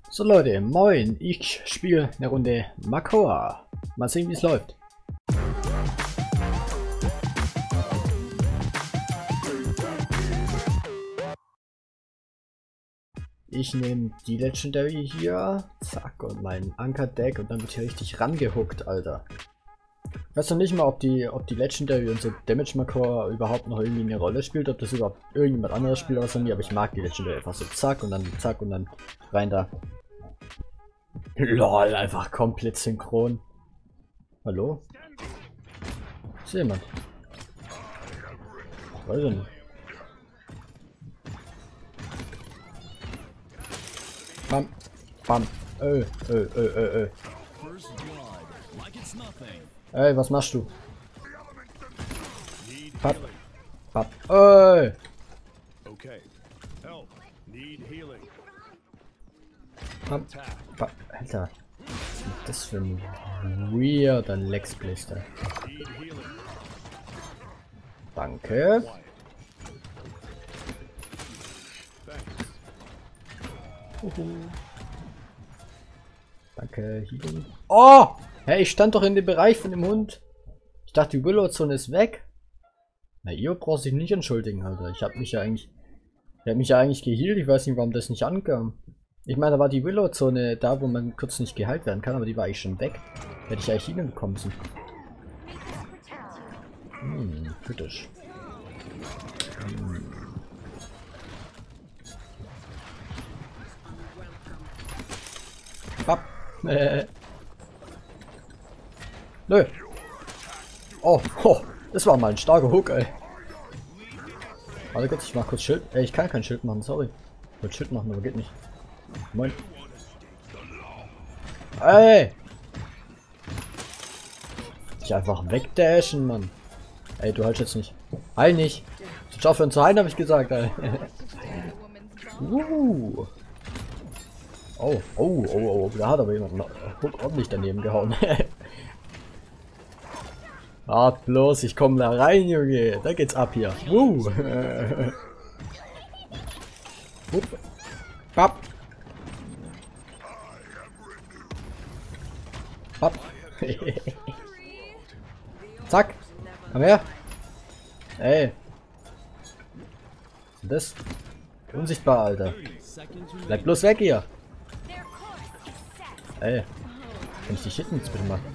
So Leute, moin, ich spiele eine Runde Makoa. Mal sehen wie es läuft. Ich nehme die Legendary hier, zack, und mein Anker-Deck und dann wird hier richtig rangehuckt, Alter. Ich weiß noch nicht mal, ob die Legendary und so Damage Makoa überhaupt noch irgendwie eine Rolle spielt, ob das überhaupt irgendjemand anderes spielt außer mir, aber ich mag die Legendary einfach so zack und dann rein da. LOL, einfach komplett synchron. Hallo? Ist jemand? Weiß ich nicht. Bam, bam, Ey, was machst du? Papp, papp, ey! Papp, papp, Alter. Was ist das für ein weirder Lex-Blister? Danke. Danke, Healing. Oh! Hey, ich stand doch in dem Bereich von dem Hund. Ich dachte, die Willow-Zone ist weg. Na, ihr braucht sich nicht entschuldigen, Alter. Ich habe mich ja eigentlich geheilt. Ich weiß nicht, warum das nicht ankam. Ich meine, da war die Willow-Zone da, wo man kurz nicht geheilt werden kann, aber die war eigentlich schon weg. Hätte ich eigentlich hinbekommen müssen. Kritisch. Papp. Nö. Oh, das war mal ein starker Hook, ey. Warte kurz, ich mach kurz Schild. Ey, ich kann kein Schild machen, sorry. Ich wollte Schild machen, aber geht nicht. Moin. Ey! Ich einfach wegdashen, Mann. Ey, du heilst jetzt nicht. Heil nicht. Du aufhören zu heilen, habe ich gesagt, ey. Oh, da hat aber jemand noch ordentlich daneben gehauen. Wart bloß, ich komme da rein, Junge. Da geht's ab hier. Papp. Papp. Zack. Komm her. Ey. Was ist das? Unsichtbar, Alter. Bleib bloß weg hier. Ey. Kann ich die Shit jetzt bitte machen?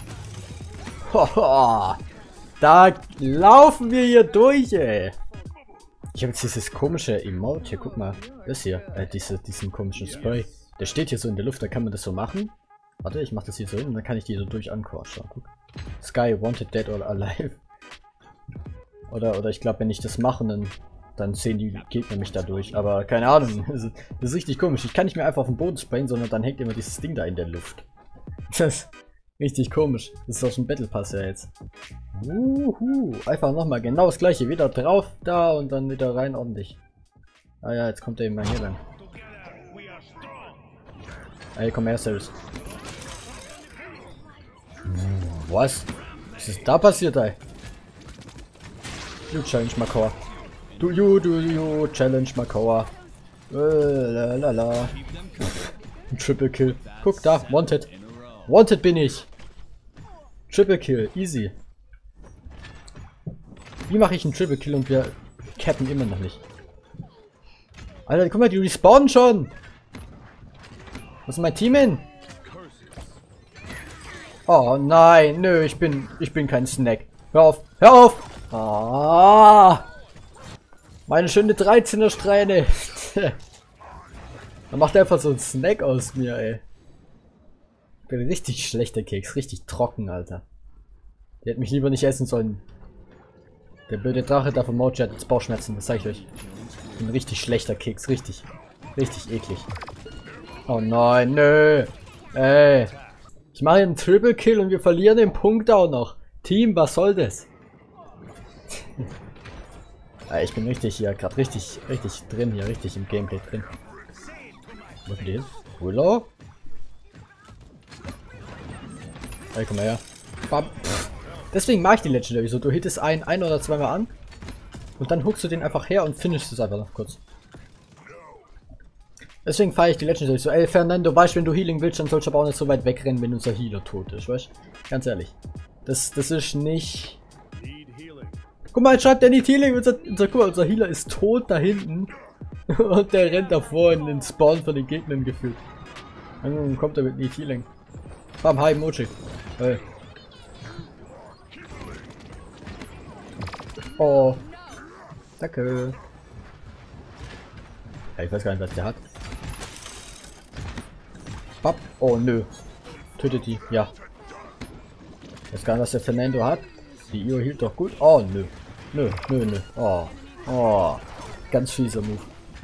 Da laufen wir hier durch, ey. Ich habe jetzt dieses komische Emote hier, guck mal. Das hier, diesen komischen Spray. Der steht hier so in der Luft, da kann man das so machen. Warte, ich mach das hier so hin und dann kann ich die so durch anquatschen. Guck. Sky, wanted, dead or alive. Oder ich glaube, wenn ich das mache, dann sehen die Gegner mich da durch. Aber keine Ahnung, das ist richtig komisch. Ich kann nicht mehr einfach auf den Boden sprayen, sondern dann hängt immer dieses Ding da in der Luft. Das ist richtig komisch. Das ist aus dem Battle Pass ja jetzt. Einfach nochmal genau das gleiche. Wieder drauf, da und dann wieder rein ordentlich. Ah ja, jetzt kommt er eben mal hier lang. Ey, komm her, Serious. Was? Was ist da passiert, ey? Du Challenge Makoa. Du Challenge Makoa. Lalala. Ein Triple Kill. Guck da, Wanted. Wanted bin ich. Triple Kill, easy. Wie mache ich einen Triple Kill und wir cappen immer noch nicht? Alter, guck mal, die respawnen schon. Was ist mein Team hin? Oh nein, nö, ich bin kein Snack. Hör auf, hör auf! Ah, meine schöne 13er Strähne. Da macht er einfach so einen Snack aus mir, ey. Ich bin ein richtig schlechter Keks, richtig trocken, Alter. Die hätte mich lieber nicht essen sollen. Der blöde Drache da vom Mochi hat jetzt Bauchschmerzen, das zeige ich euch. Ein richtig schlechter Keks, richtig eklig. Oh nein, nö. Ey. Ich mache einen Triple Kill und wir verlieren den Punkt auch noch. Team, was soll das? Ich bin richtig hier, gerade richtig drin hier, richtig im Gameplay drin. Wo ist denn? Willow? Hey, komm mal her. Bam. Deswegen mache ich die Legendary so. Du hittest ein oder zweimal an und dann hookst du den einfach her und finishst es einfach noch kurz. Deswegen feiere ich die Legendary so. Ey, Fernando, weißt du, wenn du Healing willst, dann sollst du aber auch nicht so weit wegrennen, wenn unser Healer tot ist, weißt du? Ganz ehrlich. Das ist nicht... Guck mal, jetzt schreibt der nicht Healing. Guck mal, unser Healer ist tot da hinten. Und der rennt davor in den Spawn von den Gegnern gefühlt. Dann kommt er mit nicht Healing. Bam, hi, Mochi. Hey. Oh. Danke. Ja, ich weiß gar nicht, was der hat. Bap. Oh, nö. Tötet die. Ja. Ich weiß gar nicht, was der Fernando hat. Die Io hielt doch gut. Oh, nö. Nö. Oh. Oh. Ganz fieser Move.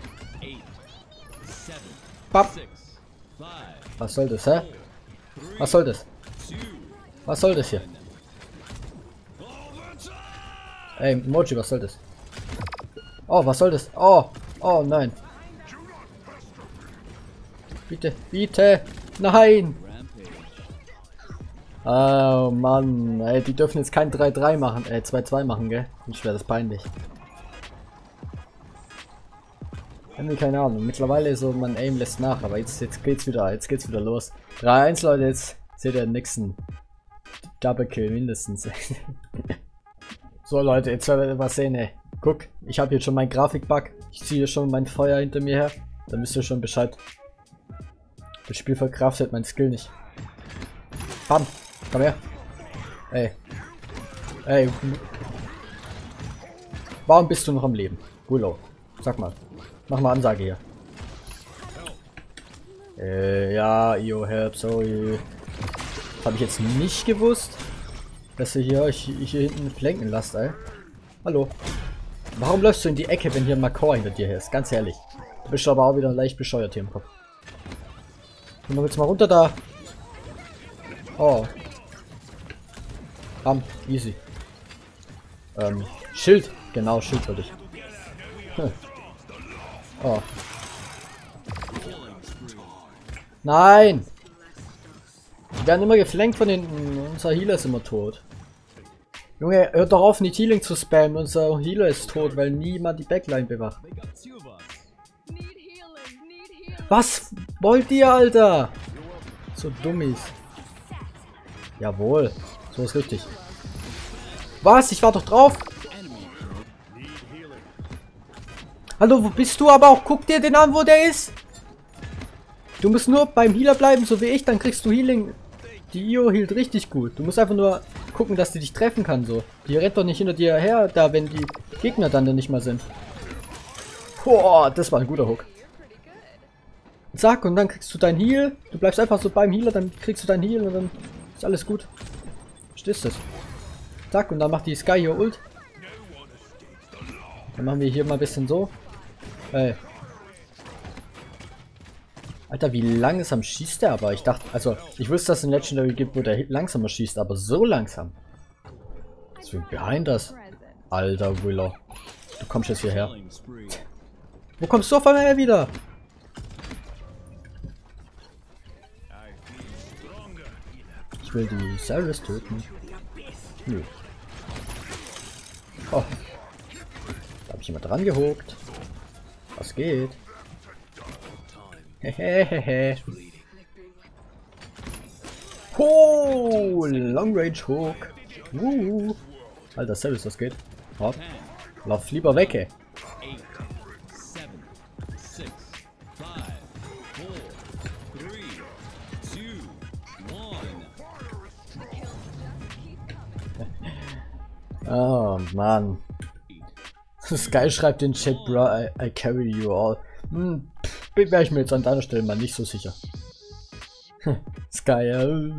Bap. Was soll das, hä? Was soll das? Was soll das hier? Ey, Mochi, was soll das? Oh, was soll das? Oh. Oh, nein. Bitte, bitte. Nein. Oh, Mann. Ey, die dürfen jetzt kein 3-3 machen. 2-2 machen, gell? Sonst wäre das peinlich. Irgendwie keine Ahnung. Mittlerweile so, man Aim lässt nach. Aber jetzt geht's wieder. Jetzt geht's wieder los. 3-1, Leute. Jetzt seht ihr den nächsten Double Kill mindestens. So, Leute. Jetzt werdet ihr was sehen, ey. Guck, ich habe hier schon meinen Grafikbug. Ich ziehe schon mein Feuer hinter mir her. Da müsst ihr schon Bescheid. Das Spiel verkraftet mein Skill nicht. Bam! Komm her! Ey. Ey. Warum bist du noch am Leben? Willow. Sag mal. Mach mal Ansage hier. Ja, Io, help, sorry. Habe ich jetzt nicht gewusst, dass ihr hier euch hier hinten flanken lasst, ey. Hallo. Warum läufst du in die Ecke, wenn hier ein Makor hinter dir ist? Ganz ehrlich. Du bist aber auch wieder leicht bescheuert hier im Kopf. Gehen wir jetzt mal runter da. Oh. Bam, easy. Schild. Genau, Schild wollte ich. Hm. Oh. Nein! Wir werden immer geflankt von hinten. Unser Healer ist immer tot. Junge, hört doch auf, nicht Healing zu spammen. Unser Healer ist tot, weil niemand die Backline bewacht. Was wollt ihr, Alter? So Dummies. Jawohl. So ist richtig. Was? Ich war doch drauf. Hallo, wo bist du? Aber auch guck dir den an, wo der ist. Du musst nur beim Healer bleiben, so wie ich, dann kriegst du Healing. Die Io hielt richtig gut. Du musst einfach nur gucken, dass die dich treffen kann, so. Die rennt doch nicht hinter dir her, da, wenn die Gegner dann nicht mal sind. Boah, das war ein guter Hook. Zack, und dann kriegst du dein Heal. Du bleibst einfach so beim Healer, dann kriegst du dein Heal und dann ist alles gut. Verstehst du das? Zack, und dann macht die Sky hier Ult. Dann machen wir hier mal ein bisschen so. Ey. Alter, wie langsam schießt der aber? Ich dachte, also, ich wusste, dass es ein Legendary gibt, wo der langsamer schießt, aber so langsam. Deswegen behind das. Alter, Willow. Du kommst jetzt hierher. Wo kommst du auf einmal her wieder? Ich will die Cyrus töten. Nö. Oh. Da habe ich jemand dran gehuckt. Was geht? Hehehehe. Oh, Long Range Hook. Alter, Cyrus, was geht? Hopp. Lauf lieber weg, ey. Oh Mann. Sky schreibt in den Chat, bro, I carry you all. Wäre ich mir jetzt an deiner Stelle mal nicht so sicher. Sky,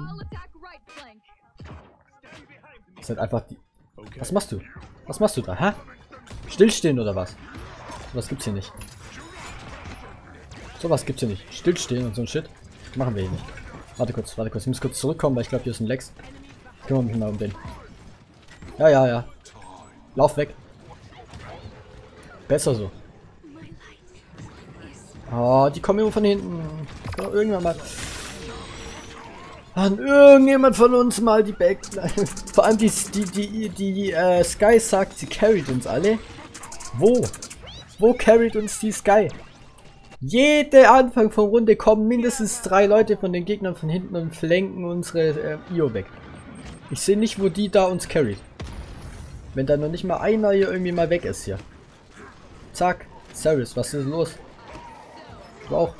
ist halt einfach die... Was machst du? Was machst du da, hä? Stillstehen oder was? Sowas gibt's hier nicht. Sowas gibt's hier nicht. Stillstehen und so ein Shit. Machen wir hier nicht. Warte kurz. Ich muss kurz zurückkommen, weil ich glaube, hier ist ein Lex. Ich kümmere mich mal um den. Ja. Lauf weg. Besser so. Oh, die kommen immer von hinten. Irgendwann mal. An irgendjemand von uns mal die Backline. Vor allem die Sky sagt, sie carried uns alle. Wo? Wo carried uns die Sky? Jede Anfang von Runde kommen mindestens 3 Leute von den Gegnern von hinten und flanken unsere Io weg. Ich sehe nicht, wo die da uns carried. Wenn da noch nicht mal einer hier irgendwie mal weg ist hier. Zack. Seris, was ist los? Du auch.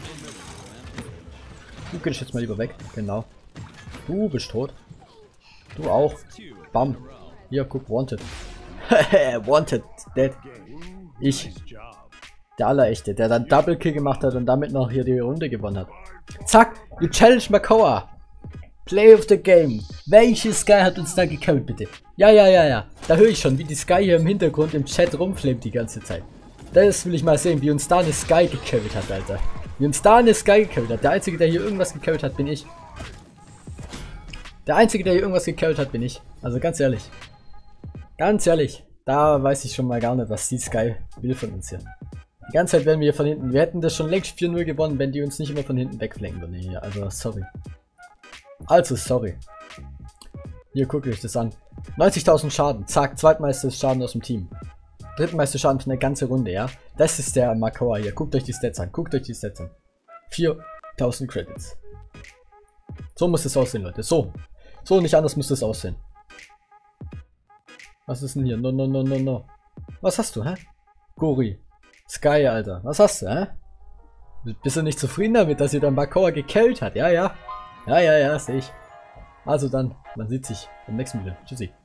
Du gehst jetzt mal lieber weg. Genau. Du bist tot. Du auch. Bam. Hier, guck, Wanted. Wanted. Dead. Ich. Der Allerechte, der dann Double Kill gemacht hat und damit noch hier die Runde gewonnen hat. Zack. You challenge Makoa. Play of the Game. Welche Sky hat uns da gecarried, bitte? Ja. Da höre ich schon, wie die Sky hier im Hintergrund im Chat rumflamet die ganze Zeit. Das will ich mal sehen, wie uns da eine Sky gecarried hat, Alter. Wie uns da eine Sky gecarried hat. Der Einzige, der hier irgendwas gecarried hat, bin ich. Der Einzige, der hier irgendwas gecarried hat, bin ich. Also ganz ehrlich. Ganz ehrlich. Da weiß ich schon mal gar nicht, was die Sky will von uns hier. Die ganze Zeit werden wir hier von hinten. Wir hätten das schon längst 4-0 gewonnen, wenn die uns nicht immer von hinten wegflanken würden. Hier. Also sorry. Also sorry. Hier, guckt euch das an. 90.000 Schaden. Zack, zweitmeiste Schaden aus dem Team. Drittmeiste Schaden für eine ganze Runde, ja. Das ist der Makoa hier. Guckt euch die Stats an. 4.000 Credits. So muss es aussehen, Leute. So. So, nicht anders muss es aussehen. Was ist denn hier? No. Was hast du, hä? Gori. Sky, Alter. Was hast du, hä? Bist du nicht zufrieden damit, dass ihr der Makoa gecarried hat? Ja, sehe ich. Also dann, man sieht sich beim nächsten Video. Tschüssi.